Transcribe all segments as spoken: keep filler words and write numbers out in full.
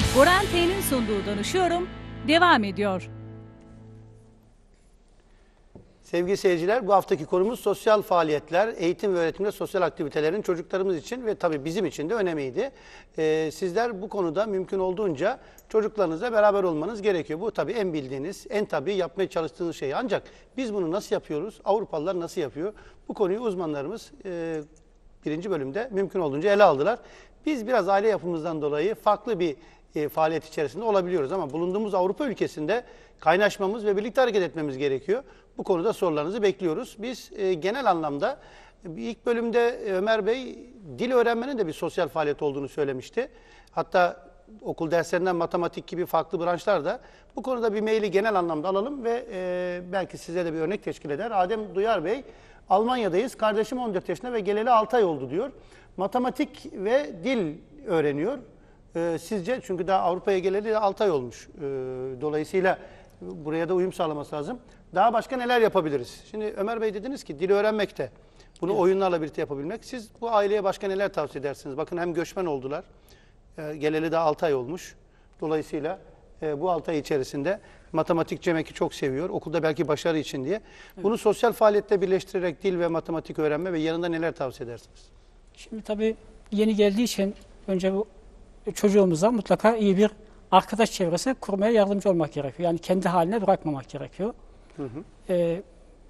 Borante'nin sunduğu Danışıyorum devam ediyor. Sevgili seyirciler, bu haftaki konumuz sosyal faaliyetler, eğitim ve öğretimde sosyal aktivitelerin çocuklarımız için ve tabii bizim için de önemliydi. Ee, sizler bu konuda mümkün olduğunca çocuklarınızla beraber olmanız gerekiyor. Bu tabii en bildiğiniz, en tabii yapmaya çalıştığınız şey. Ancak biz bunu nasıl yapıyoruz? Avrupalılar nasıl yapıyor? Bu konuyu uzmanlarımız e, birinci bölümde mümkün olduğunca ele aldılar. Biz biraz aile yapımızdan dolayı farklı bir e, faaliyet içerisinde olabiliyoruz ama bulunduğumuz Avrupa ülkesinde kaynaşmamız ve birlikte hareket etmemiz gerekiyor. Bu konuda sorularınızı bekliyoruz. Biz e, genel anlamda ilk bölümde Ömer Bey dil öğrenmenin de bir sosyal faaliyet olduğunu söylemişti. Hatta okul derslerinden matematik gibi farklı branşlar da bu konuda bir maili genel anlamda alalım ve e, belki size de bir örnek teşkil eder. Adem Duyar Bey, Almanya'dayız. Kardeşim on dört yaşında ve geleli altı ay oldu diyor. Matematik ve dil öğreniyor. E, sizce çünkü daha Avrupa'ya geleli altı ay olmuş. E, dolayısıyla buraya da uyum sağlaması lazım. Daha başka neler yapabiliriz? Şimdi Ömer Bey dediniz ki dil öğrenmekte. Bunu evet. oyunlarla birlikte yapabilmek. Siz bu aileye başka neler tavsiye edersiniz? Bakın hem göçmen oldular. E, geleli de altı ay olmuş. Dolayısıyla e, bu altı ay içerisinde matematik cemeki çok seviyor. Okulda belki başarı için diye. Evet. Bunu sosyal faaliyette birleştirerek dil ve matematik öğrenme ve yanında neler tavsiye edersiniz? Şimdi tabii yeni geldiği için önce bu çocuğumuza mutlaka iyi bir arkadaş çevresi kurmaya yardımcı olmak gerekiyor. Yani kendi haline bırakmamak gerekiyor. Hı hı. Ee,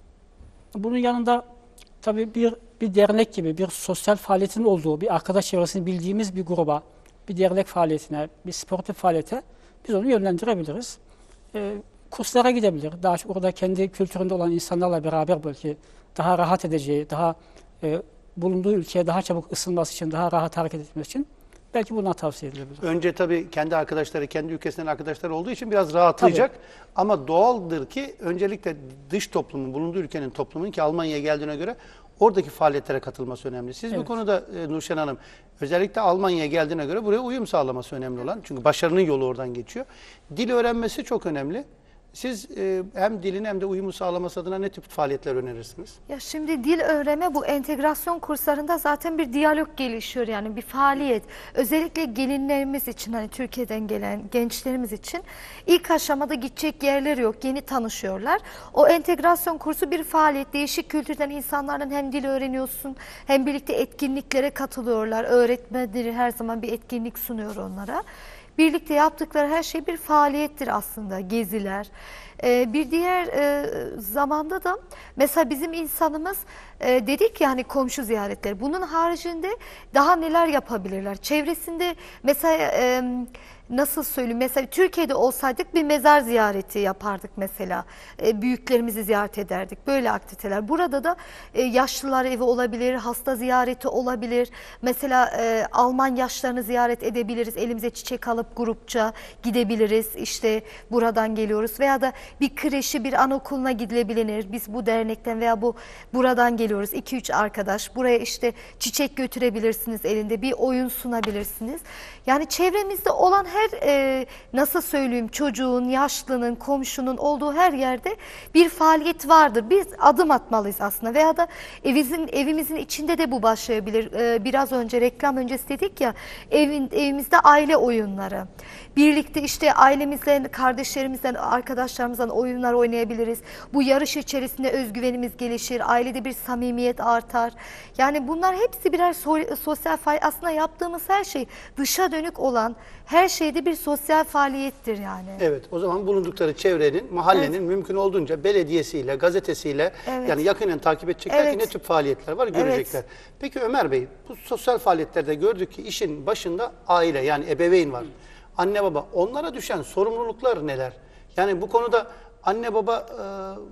bunun yanında tabii bir bir dernek gibi bir sosyal faaliyetin olduğu, bir arkadaş çevresini bildiğimiz bir gruba, bir dernek faaliyetine, bir sportif faaliyete biz onu yönlendirebiliriz. Ee, kurslara gidebilir. Daha çok orada kendi kültüründe olan insanlarla beraber belki daha rahat edeceği, daha e, bulunduğu ülkeye daha çabuk ısınması için, daha rahat hareket etmesi için belki buna tavsiye edilebilir. Önce tabii kendi arkadaşları, kendi ülkesinden arkadaşları olduğu için biraz rahatlayacak. Tabii. Ama doğaldır ki öncelikle dış toplumun, bulunduğu ülkenin toplumunun ki Almanya'ya geldiğine göre oradaki faaliyetlere katılması önemli. Siz evet. bu konuda e, Nurşen Hanım özellikle Almanya'ya geldiğine göre buraya uyum sağlaması önemli olan. Çünkü başarının yolu oradan geçiyor. Dil öğrenmesi çok önemli. Siz e, hem dilin hem de uyumu sağlaması adına ne tip faaliyetler önerirsiniz? Ya şimdi dil öğrenme bu entegrasyon kurslarında zaten bir diyalog gelişiyor yani bir faaliyet. Özellikle gelinlerimiz için hani Türkiye'den gelen gençlerimiz için ilk aşamada gidecek yerleri yok. Yeni tanışıyorlar. O entegrasyon kursu bir faaliyet. Değişik kültürden insanlarla hem dil öğreniyorsun hem birlikte etkinliklere katılıyorlar. Öğretmenleri her zaman bir etkinlik sunuyor onlara. Birlikte yaptıkları her şey bir faaliyettir aslında, geziler. Ee, bir diğer e, zamanda da mesela bizim insanımız e, dedik ya hani komşu ziyaretleri. Bunun haricinde daha neler yapabilirler? Çevresinde mesela e, nasıl söyleyeyim? Mesela Türkiye'de olsaydık bir mezar ziyareti yapardık mesela. E, büyüklerimizi ziyaret ederdik. Böyle aktiviteler. Burada da e, yaşlılar evi olabilir, hasta ziyareti olabilir. Mesela e, Alman yaşlarını ziyaret edebiliriz. Elimize çiçek alıp grupça gidebiliriz. İşte buradan geliyoruz veya da bir kreşi, bir anaokuluna gidilebilir. Biz bu dernekten veya bu buradan geliyoruz. iki üç arkadaş. Buraya işte çiçek götürebilirsiniz elinde. Bir oyun sunabilirsiniz. Yani çevremizde olan her e, nasıl söyleyeyim çocuğun, yaşlının, komşunun olduğu her yerde bir faaliyet vardır. Biz adım atmalıyız aslında veya da evimizin, evimizin içinde de bu başlayabilir. E, biraz önce reklam öncesi dedik ya evin, evimizde aile oyunları. Birlikte işte ailemizle, kardeşlerimizle, arkadaşlarımızla oyunlar oynayabiliriz. Bu yarış içerisinde özgüvenimiz gelişir. Ailede bir samimiyet artar. Yani bunlar hepsi birer so sosyal faaliyet. Aslında yaptığımız her şey dışa dönük olan her şeyde bir sosyal faaliyettir yani. Evet, o zaman bulundukları çevrenin, mahallenin evet. mümkün olduğunca belediyesiyle, gazetesiyle evet. yani yakinen takip edecekler evet. ki ne tip faaliyetler var görecekler. Evet. Peki Ömer Bey, bu sosyal faaliyetlerde gördük ki işin başında aile yani ebeveyn var. Anne baba, onlara düşen sorumluluklar neler? Yani bu konuda anne baba e,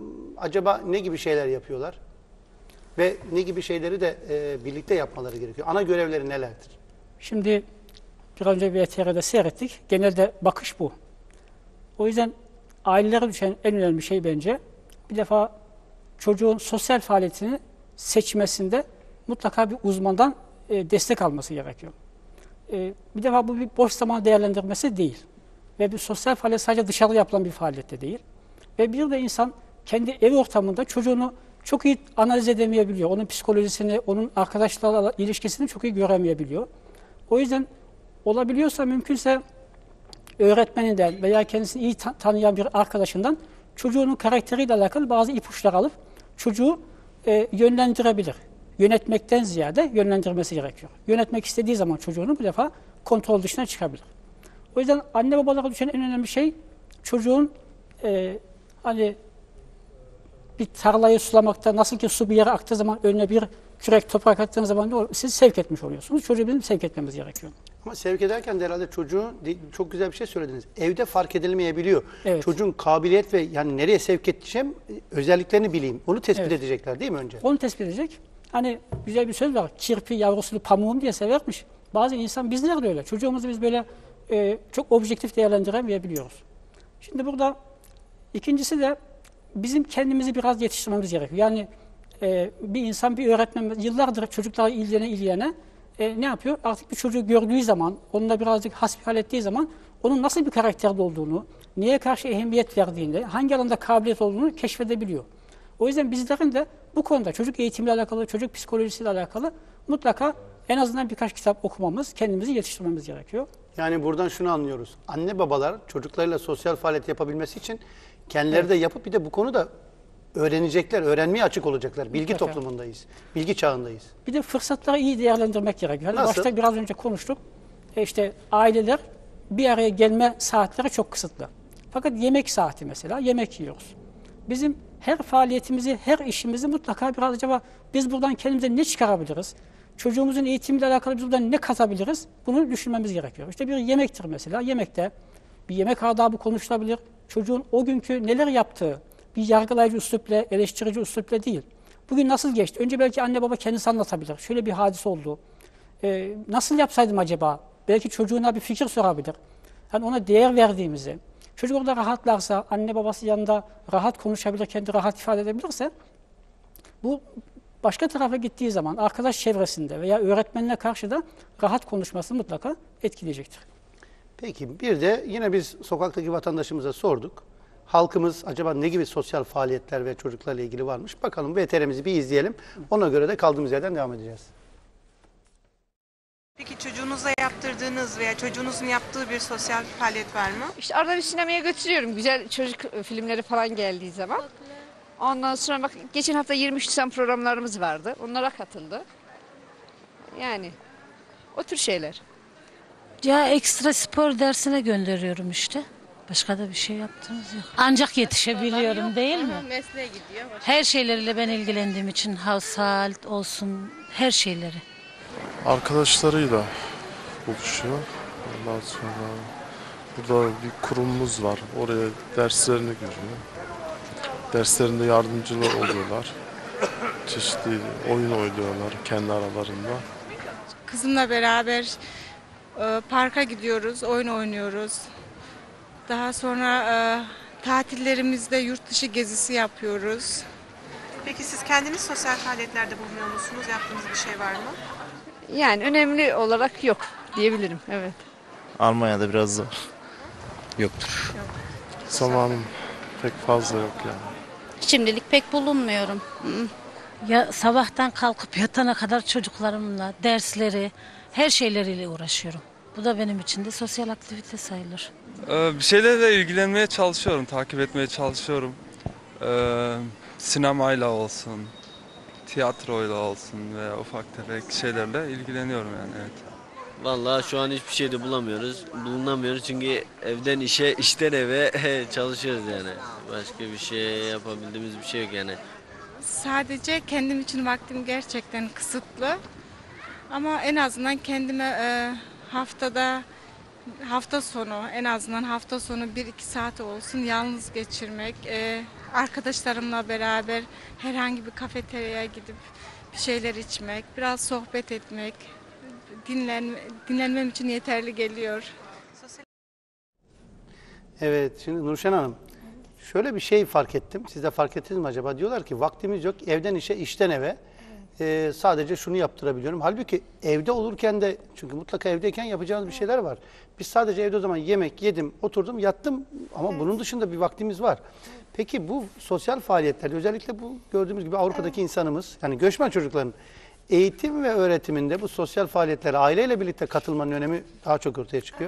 acaba ne gibi şeyler yapıyorlar? Ve ne gibi şeyleri de e, birlikte yapmaları gerekiyor? Ana görevleri nelerdir? Şimdi bir önce V T R'de seyrettik. Genelde bakış bu. O yüzden ailelere düşen en önemli şey bence bir defa çocuğun sosyal faaliyetini seçmesinde mutlaka bir uzmandan e, destek alması gerekiyor. E, bir defa bu bir boş zaman değerlendirmesi değil. Ve bir sosyal faaliyet sadece dışarıda yapılan bir faaliyet de değil. Ve bir de insan kendi ev ortamında çocuğunu çok iyi analiz edemeyebiliyor. Onun psikolojisini, onun arkadaşlarla ilişkisini çok iyi göremeyebiliyor. O yüzden olabiliyorsa mümkünse öğretmeninden veya kendisini iyi ta tanıyan bir arkadaşından çocuğunun karakteriyle alakalı bazı ipuçları alıp çocuğu e, yönlendirebilir. Yönetmekten ziyade yönlendirmesi gerekiyor. Yönetmek istediği zaman çocuğunu bu defa kontrol dışına çıkabilir. O yüzden anne babalara düşen en önemli şey çocuğun e, hani bir tarlayı sulamakta nasıl ki su bir yere aktığı zaman önüne bir kürek toprak attığınız zaman ne olur? Siz sevk etmiş oluyorsunuz. Çocuğu bizim sevk etmemiz gerekiyor. Ama sevk ederken de herhalde çocuğun çok güzel bir şey söylediniz. Evde fark edilmeyebiliyor. Evet. Çocuğun kabiliyet ve yani nereye sevk edeceğim özelliklerini bileyim. Onu tespit Evet. edecekler değil mi önce? Onu tespit edecek. Hani güzel bir söz var. Kirpi yavrusunu pamuğum diye severmiş. Bazı insan bizler de öyle. Çocuğumuzu biz böyle e, çok objektif değerlendiremeyebiliyoruz. Şimdi burada ikincisi de bizim kendimizi biraz yetiştirmemiz gerekiyor. Yani e, bir insan, bir öğretmen yıllardır çocuklara ilgilene ilgilene e, ne yapıyor? Artık bir çocuğu gördüğü zaman, onunla birazcık hasbihal ettiği zaman onun nasıl bir karakterde olduğunu, neye karşı ehemmiyet verdiğini, hangi alanda kabiliyet olduğunu keşfedebiliyor. O yüzden bizlerin de bu konuda çocuk eğitimiyle alakalı, çocuk psikolojisiyle alakalı mutlaka en azından birkaç kitap okumamız, kendimizi yetiştirmemiz gerekiyor. Yani buradan şunu anlıyoruz. Anne babalar çocuklarıyla sosyal faaliyet yapabilmesi için kendileri Evet. de yapıp bir de bu konuda öğrenecekler, öğrenmeye açık olacaklar. Bilgi Mutlaka. toplumundayız, bilgi çağındayız. Bir de fırsatları iyi değerlendirmek gerekiyor. Hani Nasıl? başta biraz önce konuştuk. E işte aileler bir araya gelme saatleri çok kısıtlı. Fakat yemek saati mesela, yemek yiyoruz. Bizim her faaliyetimizi, her işimizi mutlaka biraz acaba biz buradan kendimize ne çıkarabiliriz? Çocuğumuzun eğitimiyle alakalı biz buradan ne katabiliriz? Bunu düşünmemiz gerekiyor. İşte bir yemektir mesela. Yemekte bir yemek adabı konuşulabilir. Çocuğun o günkü neler yaptığı bir yargılayıcı üslupla, eleştirici üslupla değil. Bugün nasıl geçti? Önce belki anne baba kendisi anlatabilir. Şöyle bir hadise oldu. Ee, nasıl yapsaydım acaba? Belki çocuğuna bir fikir sorabilir. Yani ona değer verdiğimizi, çocuk orada rahatlarsa, anne babası yanında rahat konuşabilir, kendi rahat ifade edebilirse, bu başka tarafa gittiği zaman arkadaş çevresinde veya öğretmenine karşı da rahat konuşmasını mutlaka etkileyecektir. Peki bir de yine biz sokaktaki vatandaşımıza sorduk. Halkımız acaba ne gibi sosyal faaliyetler ve çocuklarla ilgili varmış? Bakalım V T R'mizi bir izleyelim. Ona göre de kaldığımız yerden devam edeceğiz. Peki çocuğunuza yaptırdığınız veya çocuğunuzun yaptığı bir sosyal faaliyet var mı? İşte arada bir sinemaya götürüyorum. Güzel çocuk filmleri falan geldiği zaman. Ondan sonra bak geçen hafta yirmi üç Nisan programlarımız vardı. Onlara katıldı. Yani o tür şeyler. Ya ekstra spor dersine gönderiyorum işte. Başka da bir şey yaptığımız yok. Ancak yetişebiliyorum değil mi? Mesleğe gidiyor. Her şeyleriyle ben ilgilendiğim için household olsun her şeyleri. Arkadaşlarıyla buluşuyor. Ondan sonra burada bir kurumumuz var. Oraya derslerini görüyor. Derslerinde yardımcılar oluyorlar. Çeşitli oyun oynuyorlar kendi aralarında. Kızımla beraber e, parka gidiyoruz, oyun oynuyoruz. Daha sonra e, tatillerimizde yurt dışı gezisi yapıyoruz. Peki siz kendiniz sosyal faaliyetlerde bulunuyor musunuz? Yaptığınız bir şey var mı? Yani önemli olarak yok diyebilirim. Evet. Almanya'da biraz zor. Yoktur. Zamanım pek fazla yok yani. Şimdilik pek bulunmuyorum. Ya sabahtan kalkıp yatana kadar çocuklarımla dersleri her şeyleriyle uğraşıyorum. Bu da benim için de sosyal aktivite sayılır. Ee, bir şeylerle ilgilenmeye çalışıyorum, takip etmeye çalışıyorum. Ee, sinemayla olsun, tiyatroyla olsun veya ufak tefek şeylerle ilgileniyorum yani evet. Vallahi şu an hiçbir şey de bulamıyoruz. Bulunamıyoruz çünkü evden işe, işten eve çalışıyoruz yani. Başka bir şey yapabildiğimiz bir şey yok yani. Sadece kendim için vaktim gerçekten kısıtlı. Ama en azından kendime e, haftada, hafta sonu, en azından hafta sonu bir iki saat olsun yalnız geçirmek. E, arkadaşlarımla beraber herhangi bir kafeteryaya gidip bir şeyler içmek, biraz sohbet etmek, dinlen, dinlenmem için yeterli geliyor. Evet, şimdi Nurşen Hanım, şöyle bir şey fark ettim. Siz de fark ettiniz mi acaba? Diyorlar ki vaktimiz yok, evden işe, işten eve. Ee, sadece şunu yaptırabiliyorum. Halbuki evde olurken de, çünkü mutlaka evdeyken yapacağınız bir şeyler var. Biz sadece evde o zaman yemek yedim, oturdum, yattım ama evet. Bunun dışında bir vaktimiz var. Peki bu sosyal faaliyetlerde, özellikle bu gördüğümüz gibi Avrupa'daki evet. insanımız, yani göçmen çocukların eğitim ve öğretiminde bu sosyal faaliyetlere aileyle birlikte katılmanın önemi daha çok ortaya çıkıyor. Evet.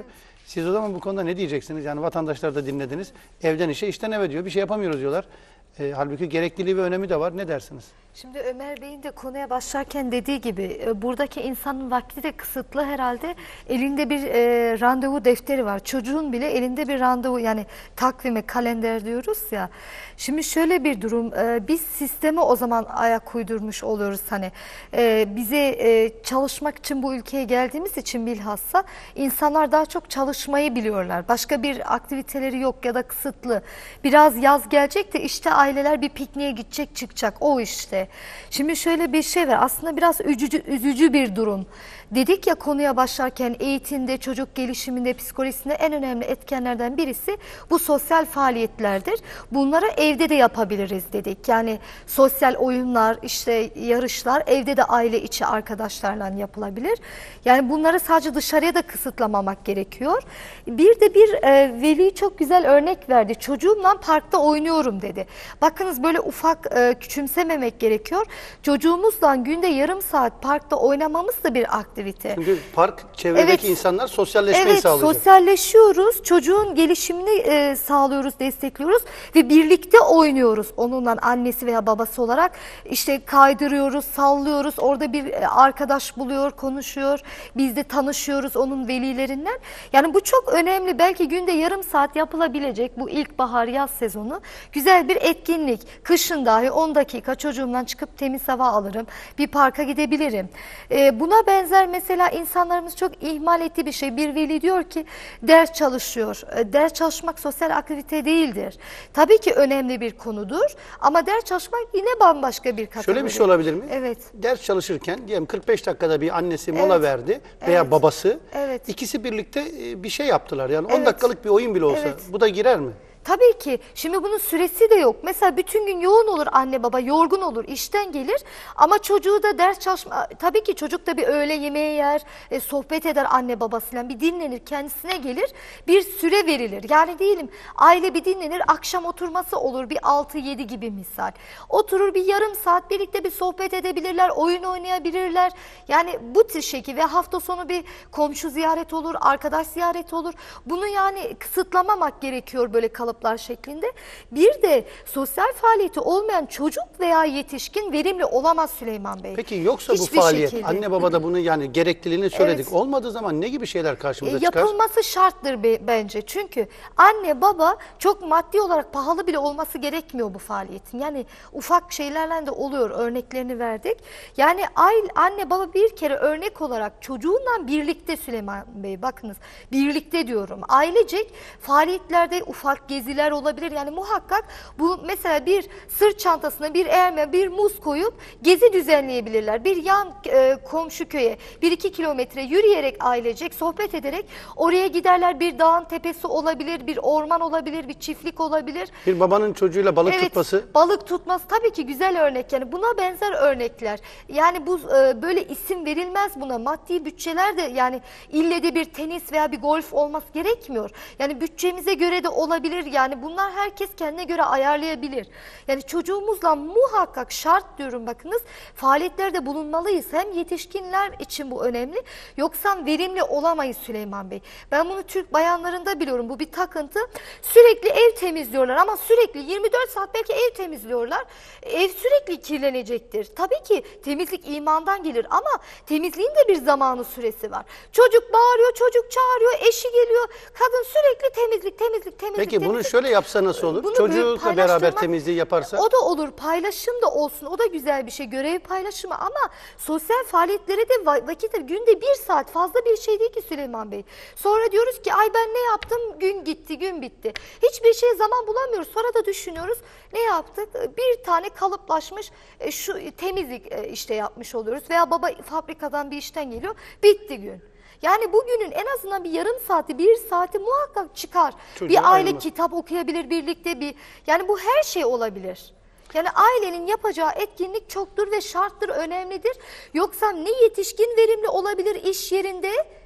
Siz o zaman bu konuda ne diyeceksiniz? Yani vatandaşlar da dinlediniz. Evden işe, işten eve diyor. Bir şey yapamıyoruz diyorlar. E, halbuki gerekliliği ve önemi de var. Ne dersiniz? Şimdi Ömer Bey'in de konuya başlarken dediği gibi e, buradaki insanın vakti de kısıtlı herhalde. Elinde bir e, randevu defteri var. Çocuğun bile elinde bir randevu, yani takvime, kalender diyoruz ya. Şimdi şöyle bir durum. E, biz sisteme o zaman ayak uydurmuş oluyoruz. Hani e, bize e, çalışmak için bu ülkeye geldiğimiz için bilhassa insanlar daha çok çalışmayı biliyorlar. Başka bir aktiviteleri yok ya da kısıtlı. Biraz yaz gelecek de işte aileler bir pikniğe gidecek, çıkacak. O işte. Şimdi şöyle bir şey var. Aslında biraz üzücü, üzücü bir durum. Dedik ya konuya başlarken eğitimde, çocuk gelişiminde, psikolojisinde en önemli etkenlerden birisi bu sosyal faaliyetlerdir. Bunları evde de yapabiliriz dedik. Yani sosyal oyunlar, işte yarışlar evde de aile içi arkadaşlarla yapılabilir. Yani bunları sadece dışarıya da kısıtlamamak gerekiyor. Bir de bir e, veli çok güzel örnek verdi. Çocuğumla parkta oynuyorum dedi. Bakınız böyle ufak e, küçümsememek gerekiyor. Çocuğumuzla günde yarım saat parkta oynamamız da bir aktivite. Çünkü park çevredeki Evet. insanlar sosyalleşmeyi Evet, sağlayacak. sosyalleşiyoruz. Çocuğun gelişimini e, sağlıyoruz, destekliyoruz ve birlikte oynuyoruz. Onunla annesi veya babası olarak işte kaydırıyoruz, sallıyoruz. Orada bir e, arkadaş buluyor, konuşuyor. Biz de tanışıyoruz onun velilerinden. Yani bu çok önemli. Belki günde yarım saat yapılabilecek bu ilkbahar, yaz sezonu güzel bir etkinlik. Kışın dahi on dakika çocuğumdan çıkıp temiz hava alırım. Bir parka gidebilirim. E, buna benzer mesela insanlarımız çok ihmal ettiği bir şey. Bir veli diyor ki ders çalışıyor. E, ders çalışmak sosyal aktivite değildir. Tabii ki önemli bir konudur ama ders çalışmak yine bambaşka bir kategori. Şöyle bir şey olabilir mi? Evet. Ders çalışırken diyelim kırk beş dakikada bir annesi mola Evet. verdi veya Evet. babası. Evet. İkisi birlikte e, bir şey yaptılar. Yani on Evet. dakikalık bir oyun bile olsa Evet. bu da girer mi? Tabii ki. Şimdi bunun süresi de yok. Mesela bütün gün yoğun olur anne baba, yorgun olur, işten gelir ama çocuğu da ders çalışma... Tabii ki çocuk da bir öğle yemeği yer, e, sohbet eder anne babasıyla, bir dinlenir, kendisine gelir, bir süre verilir. Yani diyelim aile bir dinlenir, akşam oturması olur bir altı yedi gibi misal. Oturur bir yarım saat birlikte bir sohbet edebilirler, oyun oynayabilirler. Yani bu tür şekil ve hafta sonu bir komşu ziyaret olur, arkadaş ziyaret olur. Bunu yani kısıtlamamak gerekiyor böyle kalıplar şeklinde. Bir de sosyal faaliyeti olmayan çocuk veya yetişkin verimli olamaz Süleyman Bey. Peki yoksa Hiçbir bu faaliyet şekilde. anne baba da bunu yani gerekliliğini söyledik. Evet. Olmadığı zaman ne gibi şeyler karşımıza E, çıkar? Yapılması şarttır be- bence. Çünkü anne baba çok maddi olarak pahalı bile olması gerekmiyor bu faaliyetin. Yani ufak şeylerle de oluyor. Örneklerini verdik. Yani aile, anne baba bir kere örnek olarak çocuğunla birlikte Süleyman Bey, bakınız birlikte diyorum. Ailecek faaliyetlerde ufak geziler olabilir. Yani muhakkak bu mesela bir sırt çantasına bir elma, bir muz koyup gezi düzenleyebilirler. Bir yan e, komşu köye bir iki kilometre yürüyerek ailecek sohbet ederek oraya giderler. Bir dağın tepesi olabilir, bir orman olabilir, bir çiftlik olabilir. Bir babanın çocuğuyla balık Evet, tutması. balık tutması tabii ki güzel örnek. Yani buna benzer örnekler. Yani bu e, böyle isim verilmez buna. Maddi bütçeler de yani ille de bir tenis veya bir golf olması gerekmiyor. Yani bütçemize göre de olabilir. Yani bunlar herkes kendine göre ayarlayabilir. Yani çocuğumuzla muhakkak şart diyorum bakınız faaliyetlerde bulunmalıyız. Hem yetişkinler için bu önemli. Yoksa verimli olamayız Süleyman Bey. Ben bunu Türk bayanlarında biliyorum. Bu bir takıntı. Sürekli ev temizliyorlar ama sürekli yirmi dört saat belki ev temizliyorlar. Ev sürekli kirlenecektir. Tabii ki temizlik imandan gelir ama temizliğin de bir zamanı süresi var. Çocuk bağırıyor, çocuk çağırıyor, eşi geliyor. Kadın sürekli temizlik, temizlik, temizlik. Peki temizlik. bunu şöyle yapsa nasıl olur? Bunu Çocukla böyle beraber paylaştırmak- temizliği yaparsa? O da olur. Paylaşım da olsun. O da güzel bir şey. Görev paylaşımı ama sosyal faaliyetlere de va- vakit günde bir saat fazla bir şey değil ki Süleyman Bey. Sonra diyoruz ki ay ben ne yaptım? Gün gitti, gün bitti. Hiçbir şeye zaman bulamıyoruz. Sonra da düşünüyoruz. Ne yaptık? Bir tane kalıplaşmış e, şu temizlik e, işte yapmış oluyoruz. Veya baba fabrikadan bir işten geliyor. Bitti gün. Yani bugünün en azından bir yarım saati, bir saati muhakkak çıkar. Çocuğa bir aile ayırmak. kitap okuyabilir birlikte bir. Yani bu her şey olabilir. Yani ailenin yapacağı etkinlik çoktur ve şarttır, önemlidir. Yoksa ne yetişkin verimli olabilir iş yerinde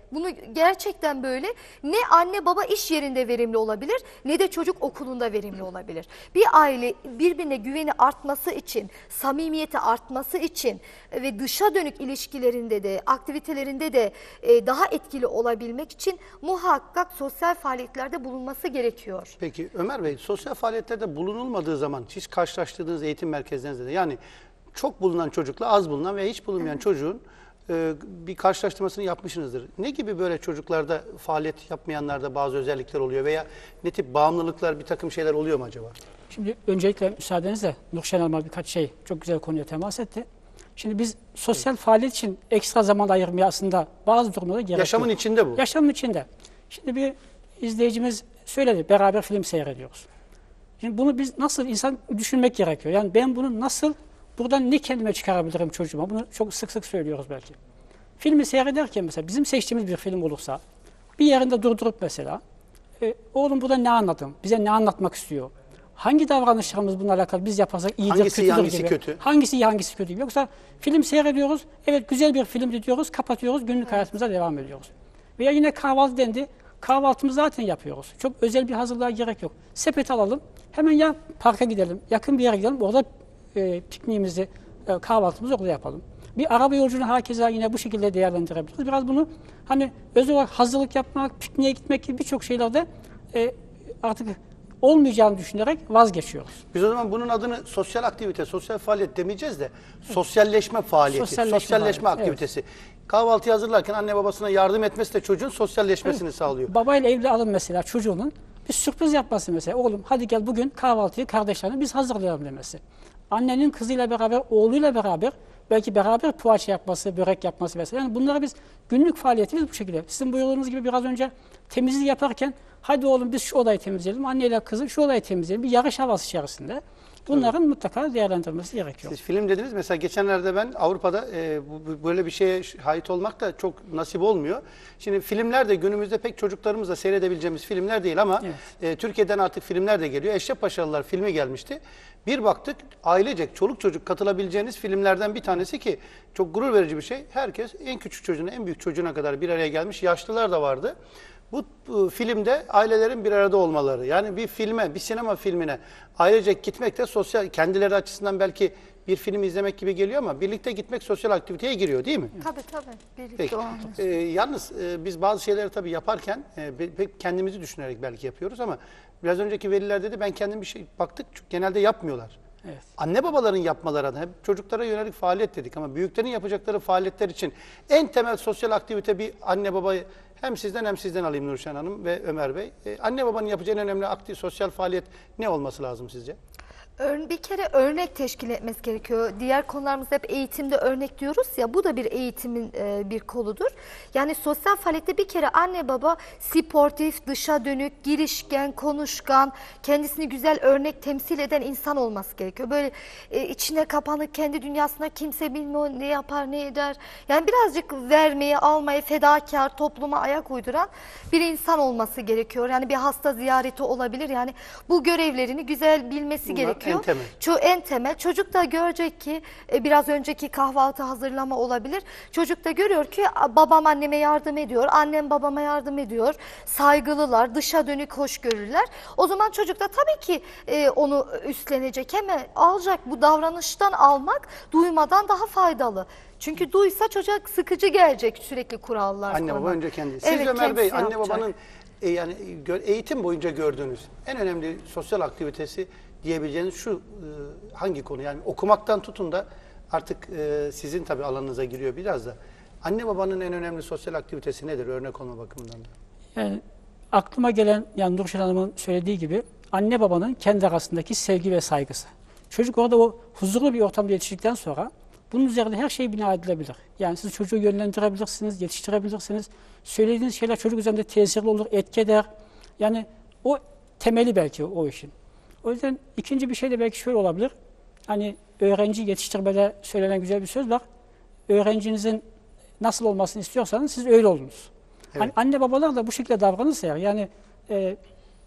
bunu gerçekten böyle, ne anne baba iş yerinde verimli olabilir ne de çocuk okulunda verimli olabilir. Bir aile birbirine güveni artması için, samimiyeti artması için ve dışa dönük ilişkilerinde de, aktivitelerinde de e, daha etkili olabilmek için muhakkak sosyal faaliyetlerde bulunması gerekiyor. Peki Ömer Bey, sosyal faaliyetlerde bulunulmadığı zaman hiç karşılaştırdığınız eğitim merkezlerinizde de, yani çok bulunan çocukla az bulunan ve hiç bulunmayan çocuğun e, bir karşılaştırmasını yapmışsınızdır. Ne gibi böyle çocuklarda faaliyet yapmayanlarda bazı özellikler oluyor veya ne tip bağımlılıklar, bir takım şeyler oluyor mu acaba? Şimdi öncelikle müsaadenizle Nurşen Hanım'a birkaç şey, çok güzel konuya temas etti. Şimdi biz sosyal evet. faaliyet için ekstra zaman ayırmaya aslında bazı durumlarda gerek Yaşamın yok. içinde bu. Yaşamın içinde. Şimdi bir izleyicimiz söyledi, beraber film seyrediyoruz. Şimdi bunu biz nasıl, insan düşünmek gerekiyor. Yani ben bunu nasıl, buradan ne kendime çıkarabilirim çocuğuma? Bunu çok sık sık söylüyoruz belki. Filmi seyrederken mesela bizim seçtiğimiz bir film olursa bir yerinde durdurup mesela e, oğlum burada ne anladın? Bize ne anlatmak istiyor? Hangi davranışlarımız bununla alakalı biz yaparsak iyidir, hangisi kötüdür hangisi gibi. Kötü? Hangisi iyi, hangisi kötü gibi. Yoksa film seyrediyoruz, evet güzel bir film diyoruz, kapatıyoruz, günlük hayatımıza devam ediyoruz. Veya yine kahvaltı dendi, kahvaltımızı zaten yapıyoruz. Çok özel bir hazırlığa gerek yok. Sepet alalım, hemen ya parka gidelim, yakın bir yere gidelim, orada e, pikniğimizi, e, kahvaltımızı orada yapalım. Bir araba yolculuğunu herkese yine bu şekilde değerlendirebiliriz. Biraz bunu hani özel olarak hazırlık yapmak, pikniğe gitmek gibi birçok şeylerde e, artık olmayacağını düşünerek vazgeçiyoruz. Biz o zaman bunun adını sosyal aktivite, sosyal faaliyet demeyeceğiz de sosyalleşme faaliyeti, sosyalleşme, sosyalleşme aktivitesi. Evet. Kahvaltı hazırlarken anne babasına yardım etmesi de çocuğun sosyalleşmesini evet. sağlıyor. Babayla evli alın mesela çocuğunun bir sürpriz yapması mesela. Oğlum hadi gel bugün kahvaltıyı kardeşlerine biz hazırlayalım demesi. Annenin kızıyla beraber, oğluyla beraber belki beraber poğaça yapması, börek yapması mesela. Yani bunları biz günlük faaliyetimiz bu şekilde. Sizin buyurduğunuz gibi biraz önce temizlik yaparken hadi oğlum biz şu odayı temizleyelim, anneyle kızı şu odayı temizleyelim. Bir yarış havası içerisinde. Bunların Tabii. mutlaka değerlendirilmesi gerekiyor. Siz film dediniz. Mesela geçenlerde ben Avrupa'da e, bu, böyle bir şeye şahit olmak da çok nasip olmuyor. Şimdi filmler de günümüzde pek çocuklarımızla seyredebileceğimiz filmler değil ama evet. e, Türkiye'den artık filmler de geliyor. Eşref Paşalılar filmi gelmişti. Bir baktık ailecek, çoluk çocuk katılabileceğiniz filmlerden bir tanesi ki çok gurur verici bir şey. Herkes en küçük çocuğuna, en büyük çocuğuna kadar bir araya gelmiş. Yaşlılar da vardı. Bu, bu filmde ailelerin bir arada olmaları, yani bir filme, bir sinema filmine ailecek gitmek de sosyal, kendileri açısından belki bir film izlemek gibi geliyor ama birlikte gitmek sosyal aktiviteye giriyor değil mi? Tabii tabii. Birlikte Peki. olmaz. Ee, yalnız e, biz bazı şeyleri tabii yaparken e, pek kendimizi düşünerek belki yapıyoruz ama biraz önceki veliler dedi ben kendim bir şey baktık genelde yapmıyorlar. Evet. Anne babaların yapmaları adına hep çocuklara yönelik faaliyet dedik ama büyüklerin yapacakları faaliyetler için en temel sosyal aktivite bir anne babayı hem sizden hem sizden alayım Nurşen Hanım ve Ömer Bey. Ee, anne babanın yapacağı en önemli aktif sosyal faaliyet ne olması lazım sizce? Bir kere örnek teşkil etmesi gerekiyor. Diğer konularımızda hep eğitimde örnek diyoruz ya, bu da bir eğitimin bir koludur. Yani sosyal faaliyette bir kere anne baba sportif, dışa dönük, girişken, konuşkan, kendisini güzel örnek temsil eden insan olması gerekiyor. Böyle içine kapanık, kendi dünyasında kimse bilmiyor ne yapar ne eder. Yani birazcık vermeyi, almayı, fedakar, topluma ayak uyduran bir insan olması gerekiyor. Yani bir hasta ziyareti olabilir. Yani bu görevlerini güzel bilmesi Bunlar gerekiyor. En temel. Ço en temel. Çocuk da görecek ki e, biraz önceki kahvaltı hazırlama olabilir. Çocuk da görüyor ki babam anneme yardım ediyor, annem babama yardım ediyor. Saygılılar, dışa dönük hoşgörüler. O zaman çocuk da tabii ki e, onu üstlenecek. Hemen alacak. Bu davranıştan almak duymadan daha faydalı. Çünkü duysa çocuk sıkıcı gelecek sürekli kurallar. Anne baba önce kendi. Siz evet, Ömer Bey, anne yapacak. babanın e, yani eğitim boyunca gördüğünüz en önemli sosyal aktivitesi diyebileceğiniz şu e, hangi konu? Yani okumaktan tutun da artık e, sizin tabii alanınıza giriyor biraz da. Anne babanın en önemli sosyal aktivitesi nedir örnek olma bakımından da? Yani aklıma gelen, yani Nurşen Hanım'ın söylediği gibi anne babanın kendi arasındaki sevgi ve saygısı. Çocuk orada o huzurlu bir ortamda yetiştikten sonra bunun üzerinde her şey bina edilebilir. Yani siz çocuğu yönlendirebilirsiniz, yetiştirebilirsiniz. Söylediğiniz şeyler çocuk üzerinde tesirli olur, etki eder. Yani o temeli belki o işin. O yüzden ikinci bir şey de belki şöyle olabilir. Hani öğrenci yetiştirmede söylenen güzel bir söz var. Öğrencinizin nasıl olmasını istiyorsanız siz öyle olunuz. Evet. Hani anne babalar da bu şekilde davranırsa eğer, yani e,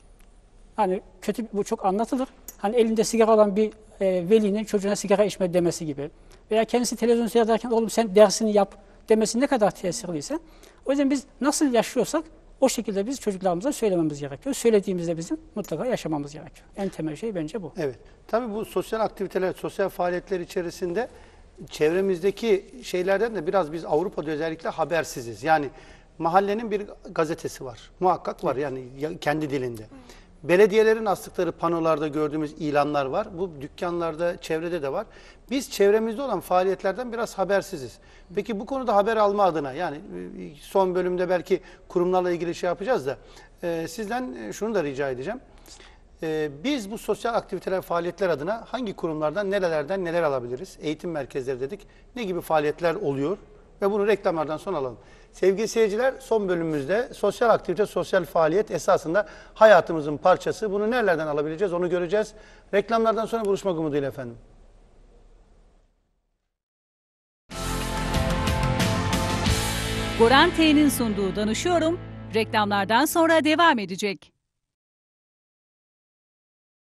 hani kötü, bu çok anlatılır. Hani elinde sigara olan bir e, velinin çocuğuna sigara içme demesi gibi. Veya kendisi televizyon seyrederken oğlum sen dersini yap demesi ne kadar tesirliyse, o yüzden biz nasıl yaşıyorsak o şekilde biz çocuklarımıza söylememiz gerekiyor. Söylediğimizde bizim mutlaka yaşamamız gerekiyor. En temel şey bence bu. Evet. Tabii bu sosyal aktiviteler, sosyal faaliyetler içerisinde çevremizdeki şeylerden de biraz biz Avrupa'da özellikle habersiziz. Yani mahallenin bir gazetesi var. Muhakkak var yani kendi dilinde. Belediyelerin astıkları panolarda gördüğümüz ilanlar var. Bu dükkanlarda, çevrede de var. Biz çevremizde olan faaliyetlerden biraz habersiziz. Peki bu konuda haber alma adına, yani son bölümde belki kurumlarla ilgili şey yapacağız da e, sizden şunu da rica edeceğim. E, biz bu sosyal aktiviteler, faaliyetler adına hangi kurumlardan, nerelerden neler alabiliriz? Eğitim merkezleri dedik. Ne gibi faaliyetler oluyor? Ve bunu reklamlardan sonra alalım. Sevgili seyirciler, son bölümümüzde sosyal aktivite, sosyal faaliyet esasında hayatımızın parçası. Bunu nerelerden alabileceğiz onu göreceğiz. Reklamlardan sonra buluşmak umuduyla efendim. Goran T'nin sunduğu Danışıyorum reklamlardan sonra devam edecek.